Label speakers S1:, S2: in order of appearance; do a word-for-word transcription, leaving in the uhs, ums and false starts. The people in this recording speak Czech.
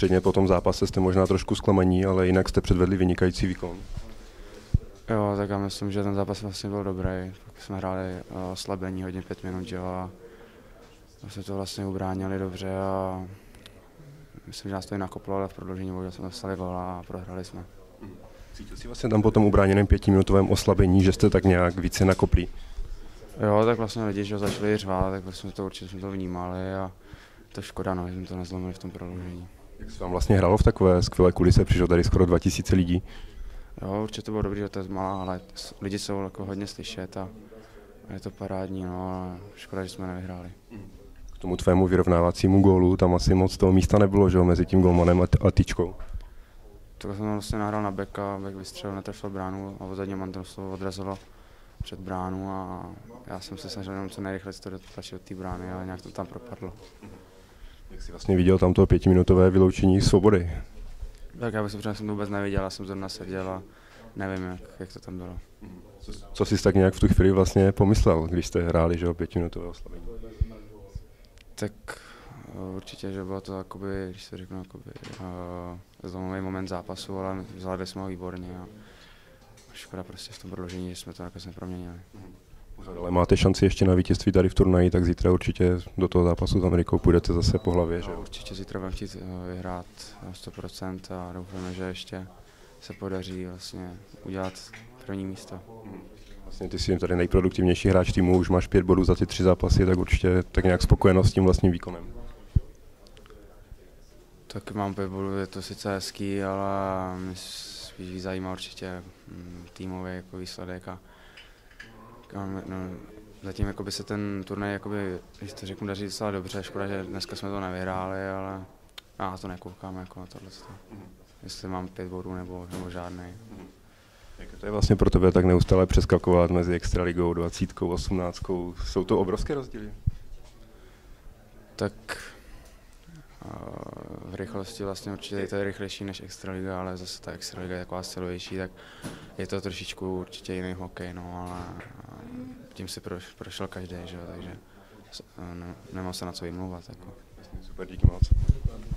S1: Předně po tom zápase jste možná trošku zklamaní, ale jinak jste předvedli vynikající výkon.
S2: Jo, tak já myslím, že ten zápas vlastně byl dobrý. Pak jsme hráli oslabení hodně pět minut, jo, a jsme to vlastně ubránili dobře a myslím, že nás to i nakoplo, ale v prodloužení bohužel jsme dostali góla a prohráli jsme.
S1: Cítil jsi vlastně tam po tom ubráněném pětiminutovém oslabení, že jste tak nějak více nakopli?
S2: Jo, tak vlastně lidi, že začali řvát, tak jsme to určitě jsme to vnímali a to škoda, no, že jsme to nezlomili v tom prodloužení.
S1: Jak se vám vlastně hrálo v takové skvělé kulise, přišlo tady skoro dva tisíce lidí?
S2: Jo, určitě to bylo dobré, že to je malá, ale lidi jsou jako hodně slyšet a je to parádní, no, a škoda, že jsme nevyhráli.
S1: K tomu tvému vyrovnávacímu gólu, tam asi moc toho místa nebylo, že jo, mezi tím golmanem a tyčkou.
S2: Tak jsem vlastně nahrál na beka, bek vystřelil, netrefil bránu a zadní man to odrazilo před bránu a já jsem se snažil jenom co nejrychleji to dotlačit od té brány, ale nějak to tam propadlo.
S1: Jak jsi vlastně viděl tam to pětiminutové vyloučení Svobody?
S2: Tak já bych si jsem to vůbec neviděl, já jsem zrovna seděl a nevím, jak, jak to tam bylo.
S1: Co, co jsi tak nějak v tu chvíli vlastně pomyslel, když jste hráli, že jo, pětiminutové oslabení?
S2: Tak určitě, že bylo to, jakoby, když se řeknu, jakoby, uh, zlomový moment zápasu, ale zvládli jsme ho výborně a škoda prostě v tom prodloužení, že jsme to nakonec neproměnili.
S1: Ale máte šanci ještě na vítězství tady v turnaji, tak zítra určitě do toho zápasu s Amerikou půjdete zase po hlavě, že?
S2: No, určitě zítra budeme chtít vyhrát sto procent a doufáme, že ještě se podaří vlastně udělat první místo.
S1: Vlastně ty jsi tady nejproduktivnější hráč týmu, už máš pět bodů za ty tři zápasy, tak určitě tak nějak spokojenost s tím vlastním výkonem.
S2: Tak mám pět bodů, je to sice hezký, ale mě spíš zajímá určitě týmový jako výsledek a no, zatím jakoby se ten turnaj, jakoby, když to řeknu, daří docela dobře, škoda, že dneska jsme to nevyhráli, ale já to nekoukám jako na tohle. Jestli mám pět bodů nebo, nebo žádný.
S1: Jak to je vlastně pro tebe tak neustále přeskakovat mezi extraligou, dvacítkou, osmnáctkou? Jsou to obrovské rozdíly?
S2: Tak v rychlosti vlastně určitě je to rychlejší než extraliga, ale zase ta extraliga je taková silovější, tak je to trošičku určitě jiný hokej, no, ale tím si prošel každý, že jo, takže nemám se na co vymlouvat. Jako.
S1: Super, díky moc.